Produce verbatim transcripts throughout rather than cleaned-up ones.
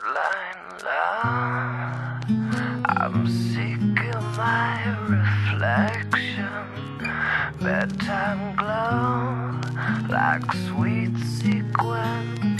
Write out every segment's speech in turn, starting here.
deadline love. I'm seeking my reflection. Bedtime glow like sweet sequin.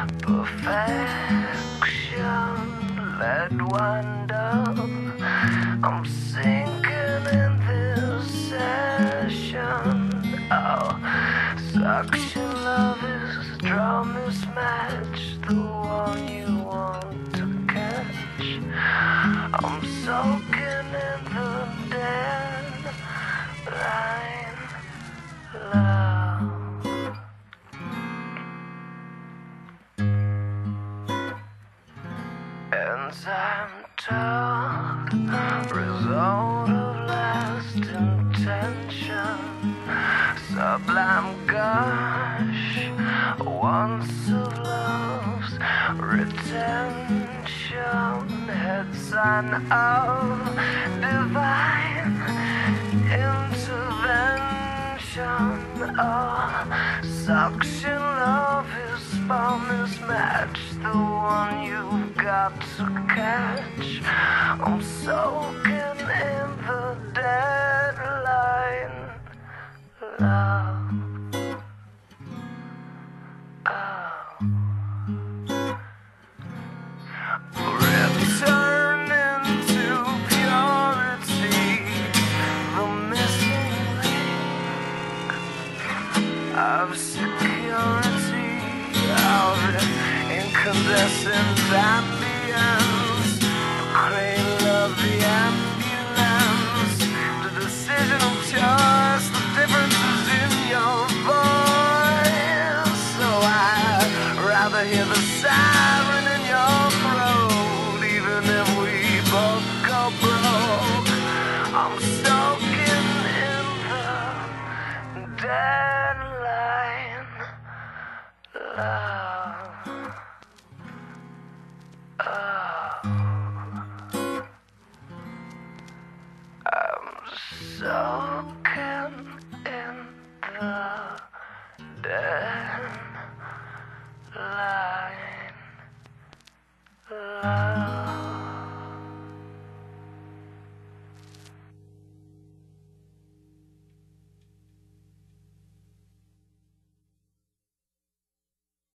Perfection, lead wonder. I'm sinking in this session. Oh, suction love is draw mismatch, the one you want to catch. I'm soaking in the dead line love. Enzyme talk, result of last intention. Sublime gush, once of love's retention. Head sign of divine intervention. Oh, suction love is spawn mismatch, the one you've got to catch. I'm soaking in the deadline love. Return into purity, the missing link of security, of incandescent ambience, the cradle of the ambulance, the decision of choice, the differences in your voice. So I'd rather hear the siren in your throat, even if we both go broke. I'm soaking in the deadline love. Oh, I'm soaking in the dead.